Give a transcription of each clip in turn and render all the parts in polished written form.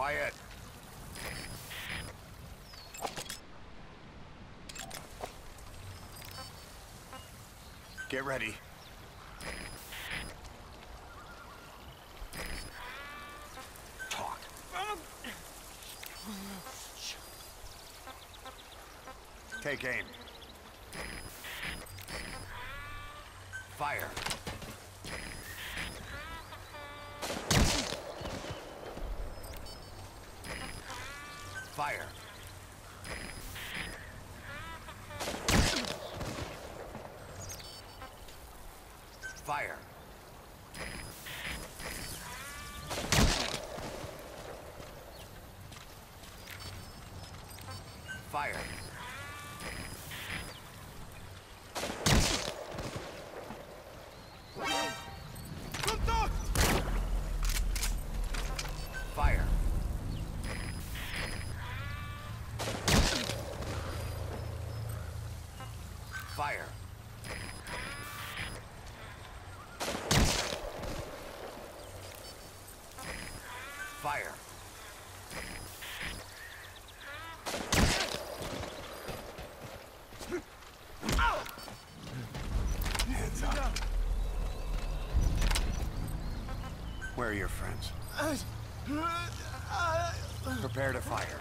Quiet. Get ready. Talk. Take aim. Fire. Fire. Fire. Fire. Fire. Fire. Fire. Hands up. Where are your friends? Prepare to fire.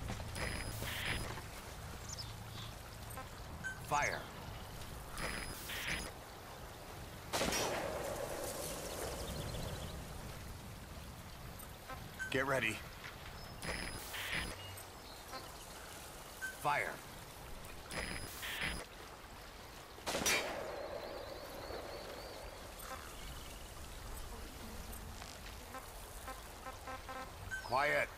Fire. Get ready. Fire. Quiet.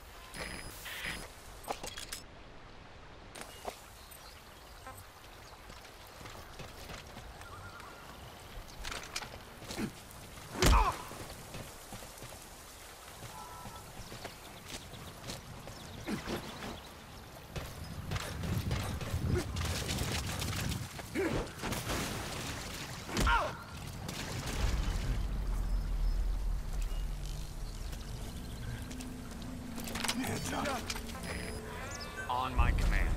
Hands up. On my command.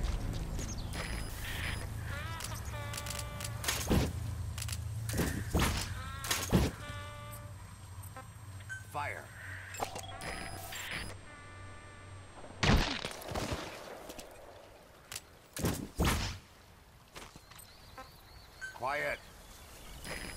Fire. Quiet.